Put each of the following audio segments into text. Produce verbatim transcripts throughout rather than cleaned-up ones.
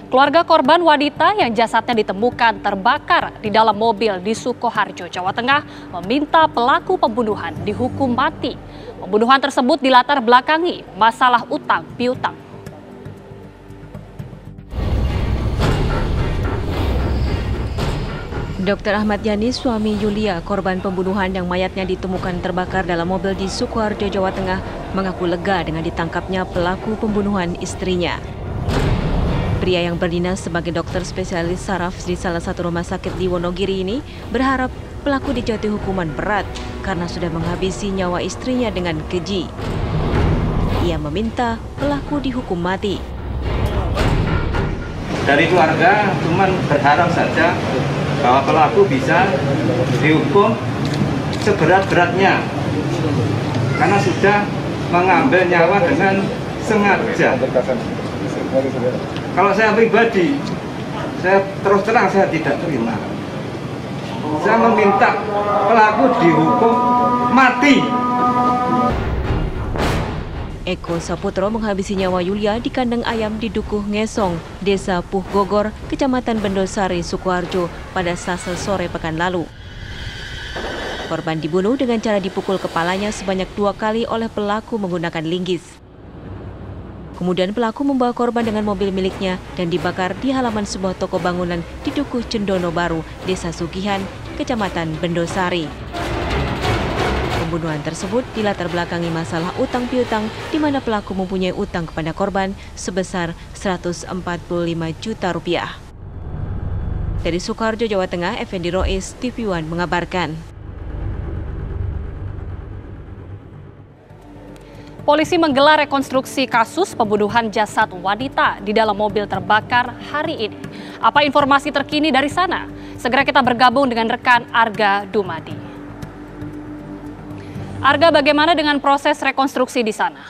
Keluarga korban wanita yang jasadnya ditemukan terbakar di dalam mobil di Sukoharjo, Jawa Tengah meminta pelaku pembunuhan dihukum mati. Pembunuhan tersebut dilatar belakangi masalah utang piutang. Dokter Ahmad Yani, suami Yulia, korban pembunuhan yang mayatnya ditemukan terbakar dalam mobil di Sukoharjo, Jawa Tengah, mengaku lega dengan ditangkapnya pelaku pembunuhan istrinya. Pria yang berdinas sebagai dokter spesialis saraf di salah satu rumah sakit di Wonogiri ini berharap pelaku dijatuhi hukuman berat karena sudah menghabisi nyawa istrinya dengan keji. Ia meminta pelaku dihukum mati. Dari keluarga cuma berharap saja bahwa pelaku bisa dihukum seberat-beratnya karena sudah mengambil nyawa dengan sengaja. Kalau saya pribadi, saya terus terang saya tidak terima. Saya meminta pelaku dihukum mati. Eko Saputro menghabisi nyawa Yulia di kandang ayam di Dukuh Ngesong, Desa Puh Gogor, Kecamatan Bendosari, Sukoharjo pada Selasa sore pekan lalu. Korban dibunuh dengan cara dipukul kepalanya sebanyak dua kali oleh pelaku menggunakan linggis. Kemudian pelaku membawa korban dengan mobil miliknya dan dibakar di halaman sebuah toko bangunan di Dukuh Cendono Baru, Desa Sugihan, Kecamatan Bendosari. Pembunuhan tersebut dilatar belakangi masalah utang piutang di mana pelaku mempunyai utang kepada korban sebesar seratus empat puluh lima juta rupiah. Dari Sukoharjo, Jawa Tengah, Effendi Rois, T V One mengabarkan. Polisi menggelar rekonstruksi kasus pembunuhan jasad wanita di dalam mobil terbakar hari ini. Apa informasi terkini dari sana? Segera kita bergabung dengan rekan Arga Dumadi. Arga, bagaimana dengan proses rekonstruksi di sana?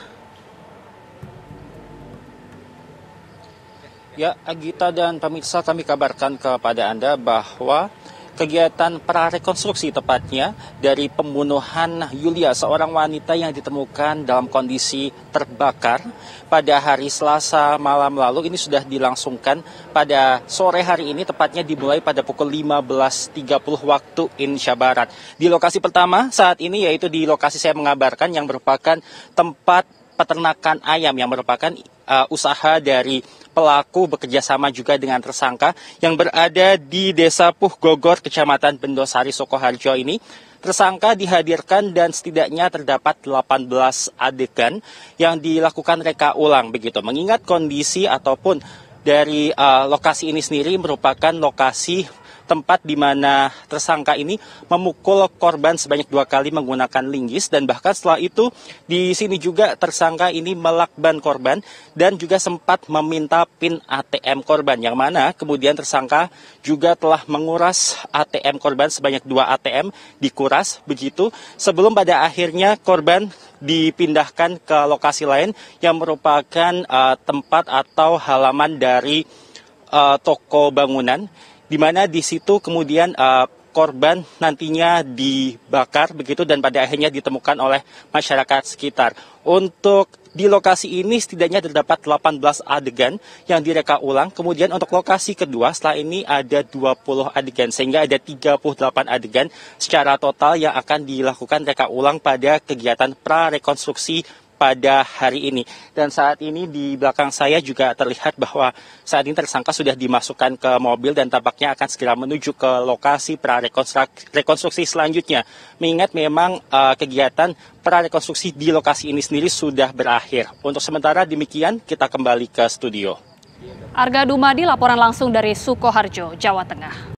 Ya, Agita dan pemirsa, kami kabarkan kepada Anda bahwa kegiatan prarekonstruksi tepatnya dari pembunuhan Yulia, seorang wanita yang ditemukan dalam kondisi terbakar pada hari Selasa malam lalu, ini sudah dilangsungkan pada sore hari ini, tepatnya dimulai pada pukul lima belas tiga puluh waktu Indonesia Barat. Di lokasi pertama saat ini yaitu di lokasi saya mengabarkan yang merupakan tempat peternakan ayam yang merupakan uh, usaha dari pelaku bekerja sama juga dengan tersangka yang berada di Desa Puh Gogor, Kecamatan Bendosari, Sukoharjo ini. Tersangka dihadirkan dan setidaknya terdapat delapan belas adegan yang dilakukan reka ulang begitu. Mengingat kondisi ataupun dari uh, lokasi ini sendiri merupakan lokasi tempat di mana tersangka ini memukul korban sebanyak dua kali menggunakan linggis, dan bahkan setelah itu di sini juga tersangka ini melakban korban dan juga sempat meminta PIN A T M korban, yang mana kemudian tersangka juga telah menguras A T M korban sebanyak dua A T M, dikuras begitu sebelum pada akhirnya korban dipindahkan ke lokasi lain yang merupakan uh, tempat atau halaman dari uh, toko bangunan, di mana di situ kemudian uh, korban nantinya dibakar begitu dan pada akhirnya ditemukan oleh masyarakat sekitar. Untuk di lokasi ini setidaknya terdapat delapan belas adegan yang direka ulang. Kemudian untuk lokasi kedua setelah ini ada dua puluh adegan, sehingga ada tiga puluh delapan adegan secara total yang akan dilakukan reka ulang pada kegiatan prarekonstruksi pada hari ini. Dan saat ini di belakang saya juga terlihat bahwa saat ini tersangka sudah dimasukkan ke mobil dan tampaknya akan segera menuju ke lokasi prarekonstruksi selanjutnya. Mengingat memang uh, kegiatan prarekonstruksi di lokasi ini sendiri sudah berakhir. Untuk sementara demikian, kita kembali ke studio. Arga Dumadi, laporan langsung dari Sukoharjo, Jawa Tengah.